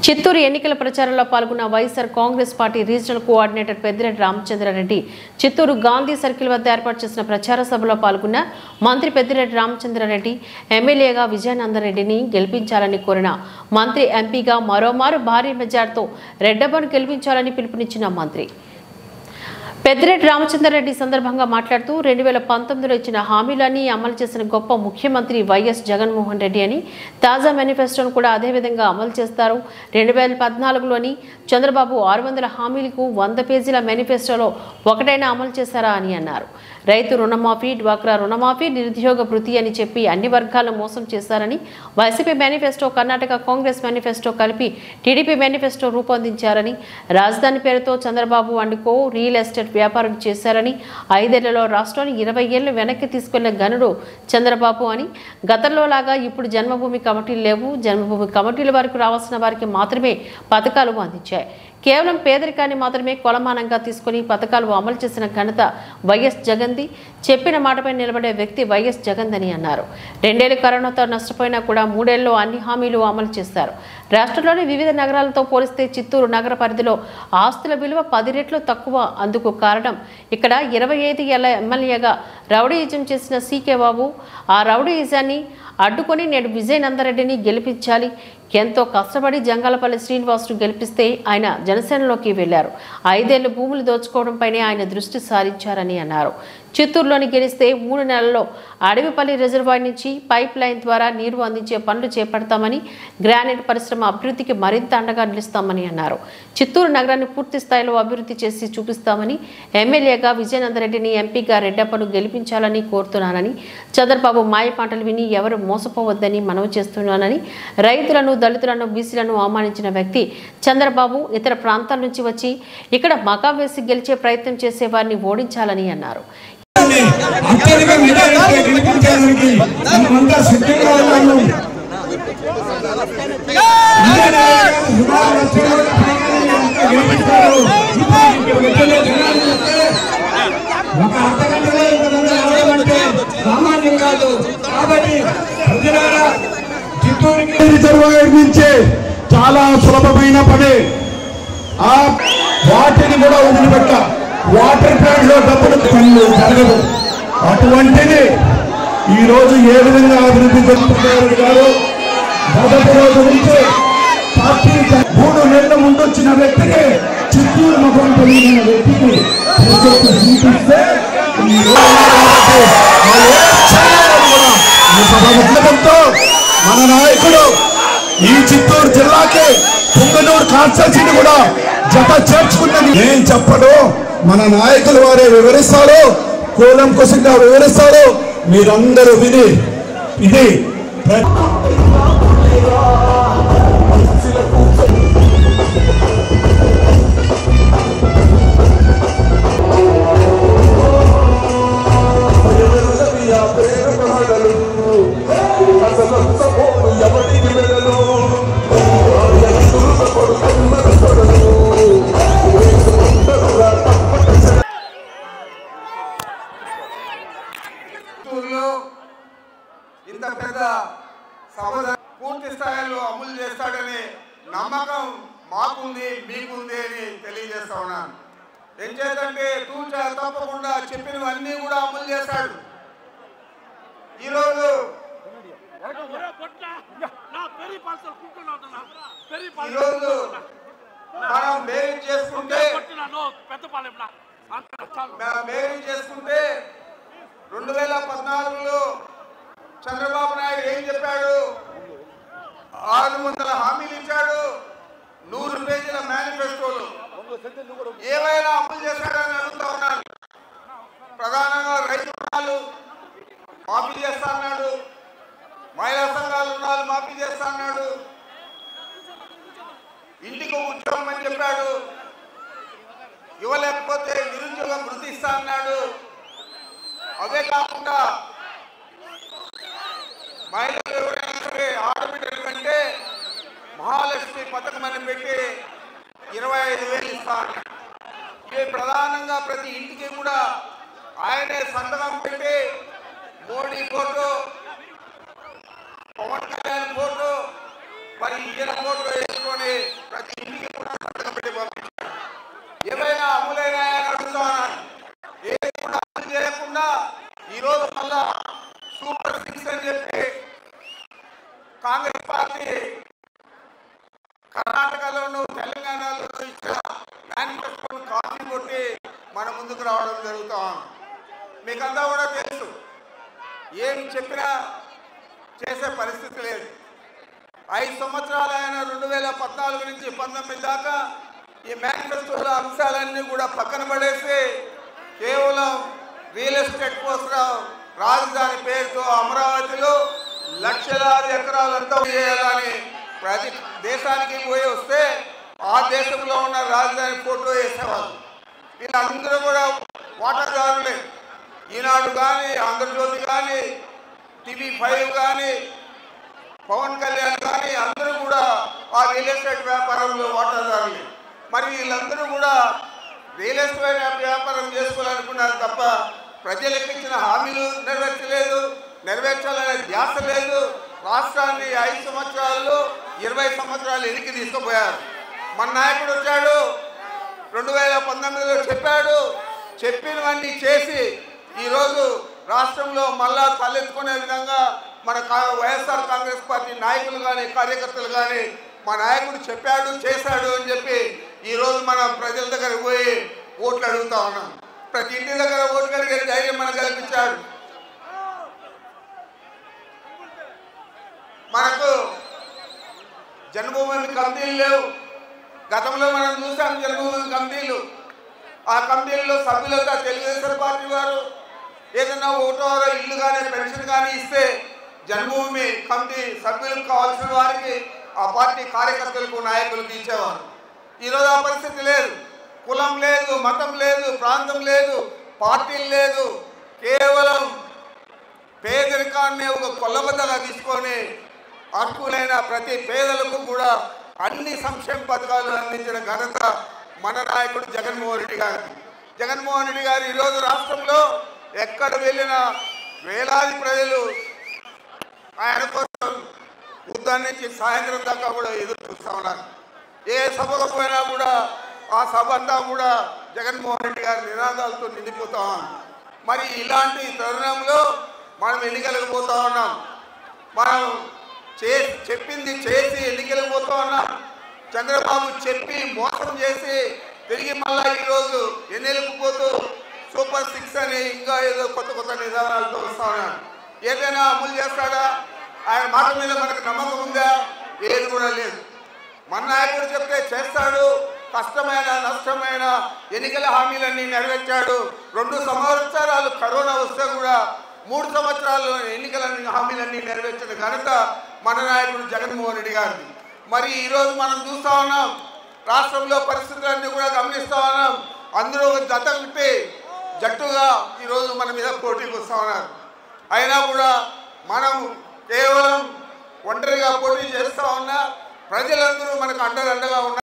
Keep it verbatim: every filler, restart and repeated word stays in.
చిత్తూరు ఎన్నికల ప్రచారంలో పాల్గొన్న YSR Congress party regional coordinator Peddireddy Ramachandra Reddy Chittoor Gandhi circle వద్ద ఏర్పాటు చేసిన ప్రచార సభలో పాల్గొన్న మంత్రి పెద్దిరెడ్డి రామచంద్రారెడ్డి ఎమ్మెల్యేగా విజయనందరెడ్డిని గెలిపించాలని కోరిన మంత్రి ఎంపీగా మరోమారు భారీ మెజార్టీతో రెడ్డప్పను గెలిపించాలని పిలుపునిచ్చిన మంత్రి పెద్దిరెడ్డి రామచంద్రారెడ్డి సందర్భంగా మాట్లాడుతూ రెండు వేల పంతొమ్మిదిలో ఇచ్చిన హామీలన్నీ అమలు చేసిన గొప్ప ముఖ్యమంత్రి వైఎస్ జగన్మోహన్ రెడ్డి అని తాజా మేనిఫెస్టోను కూడా అదేవిధంగా అమలు చేస్తారు. రెండు వేల పద్నాలుగులోని చంద్రబాబు ఆరు వందల హామీలకు వంద పేజీల మేనిఫెస్టోలో ఒకటైనా అమలు చేశారా అని అన్నారు. రైతు రుణమాఫీ, డ్వాక్రా రుణమాఫీ, నిరుద్యోగ భృతి అని చెప్పి అన్ని వర్గాలను మోసం చేశారని వైసీపీ మేనిఫెస్టో, కర్ణాటక కాంగ్రెస్ మేనిఫెస్టో కలిపి టీడీపీ మేనిఫెస్టో రూపొందించారని, రాజధాని పేరుతో చంద్రబాబు అండుకో రియల్ ఎస్టేట్ వ్యాపారం చేశారని, ఐదేళ్లలో రాష్ట్రాన్ని ఇరవై ఏళ్లు వెనక్కి తీసుకెళ్లిన గనుడు చంద్రబాబు అని, గతంలో లాగా ఇప్పుడు జన్మభూమి కమిటీలు లేవు, జన్మభూమి కమిటీల వరకు రావాల్సిన వారికి మాత్రమే పథకాలు అందించాయి. కేవలం పేదరికాన్ని మాత్రమే కొలమానంగా తీసుకుని పథకాలు అమలు చేసిన ఘనత వైఎస్ జగన్ది. చెప్పిన మాటపై నిలబడే వ్యక్తి వైఎస్ జగన్ అని అన్నారు. రెండేళ్లు కరోనాతో నష్టపోయినా కూడా మూడేళ్లలో అన్ని హామీలు అమలు చేశారు. రాష్ట్రంలోని వివిధ నగరాలతో పోలిస్తే చిత్తూరు నగర పరిధిలో ఆస్తుల విలువ పది రెట్లు తక్కువ. అందుకు కారణం ఇక్కడ ఇరవై ఐదు ఏళ్ల ఎమ్మెల్యేగా రౌడీయిజం చేసిన సీకే బాబు. ఆ రౌడీయిజాన్ని అడ్డుకొని నేడు విజయనందరెడ్డిని గెలిపించాలి. ఎంతో కష్టపడి జంగాలపల్లి శ్రీనివాసును గెలిపిస్తే ఆయన జనసేనలోకి వెళ్లారు. ఐదేళ్లు భూములు దోచుకోవడంపైనే ఆయన దృష్టి సారించారని అన్నారు. చిత్తూరులోని గెలిస్తే మూడు నెలల్లో అడవిపల్లి రిజర్వాయర్ నుంచి పైప్ లైన్ ద్వారా నీరు అందించే పనులు చేపడతామని, గ్రానైట్ పరిశ్రమ అభివృద్ధికి మరింత అండగా నిలుస్తామని అన్నారు. చిత్తూరు నగరాన్ని పూర్తి స్థాయిలో అభివృద్ధి చేసి చూపిస్తామని, ఎమ్మెల్యేగా విజయనందరెడ్డిని ఎంపీగా రెడ్డప్పను గెలిపించాలని కోరుతున్నానని, చంద్రబాబు మాయ పాటలు విని ఎవరు మోసపోవద్దని మనవి చేస్తున్నానని, రైతులను, దళితులను, బీసీలను అవమానించిన వ్యక్తి చంద్రబాబు ఇతర ప్రాంతాల నుంచి వచ్చి ఇక్కడ మకా వేసి గెలిచే ప్రయత్నం చేసే వారిని ఓడించాలని అన్నారు. రిజర్వాయర్ నుంచే చాలా సులభమైన పని. ఆ వాటిని కూడా వదిలిపెట్ట వాటర్ ప్లాంట్ లో డబ్బులు జరగదు. అటువంటిది ఈ రోజు ఏ విధంగా అభివృద్ధి జరుగుతున్నారు గారు మొదటి రోజు నుంచి పార్టీ మూడు నెలల ముందు వచ్చిన వ్యక్తికి చిత్తూరు ముఖం కలిగిన వ్యక్తికి చూపిస్తే మన నాయకుడు ఈ చిత్తూరు జిల్లాకి పుంగనూరు కాన్స్టిట్యూన్సీని కూడా జత చేర్చుకున్నది ఏం చెప్పడు. మన నాయకులు వారే వివరిస్తారు, కూలం కుసంగా వివరిస్తారు. మీరందరూ విని ఇది ఇంత పెద్ద సభ పూర్తి స్థాయిలో అమలు చేస్తాడని నమ్మకం మాకుంది, మీకుంది అని తెలియజేస్తా ఉన్నాను. ఏం చేద్దంటే తూచా తప్పకుండా చెప్పినవన్నీ కూడా అమలు చేస్తాడు. ఈరోజు ఈరోజు మనం మేరీ చేసుకుంటే మేరీ చేసుకుంటే రెండు వేల పద్నాలుగులో చంద్రబాబు నాయుడు ఏం చెప్పాడు? ఆరు వందల హామీలు ఇచ్చాడు, నూరు పేజీల మేనిఫెస్టోలు ఏవైనా అమలు చేశాడని అడుగుతా ఉన్నాను. ప్రధానంగా రైతు రుణాలు మాఫీ చేస్తా అన్నాడు, మహిళా సంఘాల రుణాలు మాఫీ చేస్తా అన్నాడు, ఇంటికి ఉద్యోగం అని చెప్పాడు, ఇవ్వలేకపోతే నిరుద్యోగం వృద్ధి ఇస్తా అన్నాడు. అవే కాకుండా మహిళలు ఎవరైనా సరే ఆడబిడ్డల కంటే మహాలక్ష్మి పథకం అని పెట్టి ఇరవై ఐదు వేలు ఇస్తాను. ఇవి ప్రధానంగా ప్రతి ఇంటికి కూడా ఆయనే సంతకం పెట్టి మోడీ ఫోటో, పవన్ కళ్యాణ్ ఫోటో, మరి ఈయన ఫోటో వేసుకొని కర్ణాటకలోను తెలంగాణలో ఇచ్చిన మేనిఫెస్టోను కాపీ కొట్టి మన ముందుకు రావడం జరుగుతాం. మీకంతా కూడా తెలుసు, ఏం చెప్పినా చేసే పరిస్థితి లేదు. ఐదు సంవత్సరాలు ఆయన రెండు వేల పద్నాలుగు నుంచి పంతొమ్మిది దాకా ఈ మేనిఫెస్టోల అంశాలన్నీ కూడా పక్కన పడేసి కేవలం రియల్ ఎస్టేట్ కోసం రాజధాని పేరుతో అమరావతిలో లక్షలాది ఎకరాలంతా చేయాలని ప్రతి దేశానికి పోయి వస్తే ఆ దేశంలో ఉన్న రాజధాని ఫోటో వేసేవాళ్ళు. వీళ్ళందరూ కూడా వాటాదారులే. ఈనాడు కానీ, ఆంధ్రజ్యోతి కానీ, టీవీ ఫైవ్ కానీ, పవన్ కళ్యాణ్ కానీ అందరూ కూడా ఆ రియల్ ఎస్టేట్ వ్యాపారంలో వాటాదారులే. మరి వీళ్ళందరూ కూడా రియల్ ఎస్టేట్ వ్యాపారం చేసుకోవాలనుకున్నారు తప్ప ప్రజలకు ఇచ్చిన హామీలు నెరవేర్చలేదు, నెరవేర్చాలనే ధ్యాస లేదు. రాష్ట్రాన్ని ఐదు సంవత్సరాల్లో ఇరవై సంవత్సరాలు ఎనికి తీసుకుపోయారు. మన నాయకుడు వచ్చాడు, రెండు వేల పంతొమ్మిదిలో చెప్పాడు, చెప్పినవన్నీ చేసి ఈరోజు రాష్ట్రంలో మళ్ళా తలెత్తుకునే విధంగా మన వైఎస్ఆర్ కాంగ్రెస్ పార్టీ నాయకులు కానీ, కార్యకర్తలు కానీ మా నాయకుడు చెప్పాడు, చేశాడు అని చెప్పి ఈరోజు మనం ప్రజల దగ్గర పోయి ఓట్లు అడుగుతా ఉన్నాం. ప్రతి ఇంటి దగ్గర ఓట్లు అడిగే ధైర్యం మనకు కల్పించాడు. మనకు జన్మభూమి కమిటీలు లేవు. గతంలో మనం చూసాం జన్మభూమి కమిటీలు. ఆ కమిటీల్లో సభ్యులుగా తెలుగుదేశం పార్టీ వారు ఏదైనా ఓటో ఇల్లు కానీ పెన్షన్ కానీ ఇస్తే జన్మభూమి కమిటీ సభ్యులకు కావాల్సిన వారికి ఆ పార్టీ కార్యకర్తలకు, నాయకులకు ఇచ్చేవారు. ఈరోజు ఆ పరిస్థితి లేదు. కులం లేదు, మతం లేదు, ప్రాంతం లేదు, పార్టీలు లేదు. కేవలం పేదరికాన్ని ఒక కొల్లబద్దగా తీసుకొని అర్హులైన ప్రతి పేదలకు కూడా అన్ని సంక్షేమ పథకాలు అందించిన ఘనత మన నాయకుడు జగన్మోహన్ రెడ్డి గారు. జగన్మోహన్ రెడ్డి గారు ఈరోజు రాష్ట్రంలో ఎక్కడ వెళ్ళినా వేలాది ప్రజలు ఆయన కోసం ఉదయం నుంచి సాయంత్రం దాకా కూడా ఎదురు చూస్తూ ఉన్నారు. ఏ సభకు పోయినా కూడా ఆ సభ అంతా కూడా జగన్మోహన్ రెడ్డి గారి నినాదాలతో నిండిపోతాం. మరి ఇలాంటి తరుణంలో మనం ఎన్నికలకు పోతా ఉన్నాం. మనం చే చెప్పింది చేసి ఎన్నికలకు పోతా ఉన్నాం. చంద్రబాబు చెప్పి మోసం చేసి తిరిగి మళ్ళా ఈరోజు ఎన్నికలకు పోతూ సూపర్ సిక్స్ అని ఇంకా ఏదో కొత్త కొత్త నిదానాలతో వస్తా ఉన్నాడు. ఏదైనా అమలు చేస్తాడా? ఆయన మాట మీద మనకు నమ్మకం ఉందా? ఏది కూడా లేదు. మన నాయకుడు చెప్తే చేస్తాడు. కష్టమైన నష్టమైన ఎన్నికల హామీలన్నీ నెరవేర్చాడు. రెండు సంవత్సరాలు కరోనా వస్తే కూడా మూడు సంవత్సరాలు ఎన్నికల హామీలన్నీ నెరవేర్చిన ఘనత మన నాయకుడు జగన్మోహన్ రెడ్డి గారిది. మరి ఈరోజు మనం చూస్తూ ఉన్నాం, రాష్ట్రంలో పరిస్థితులన్నీ కూడా గమనిస్తూ ఉన్నాం. అందరూ జత విప్పి జట్టుగా ఈరోజు మన మీద పోటీకి వస్తూ ఉన్నారు. అయినా కూడా మనం కేవలం ఒంటరిగా పోటీ చేస్తూ ఉన్నా ప్రజలందరూ మనకు అండదండగా ఉన్నారు.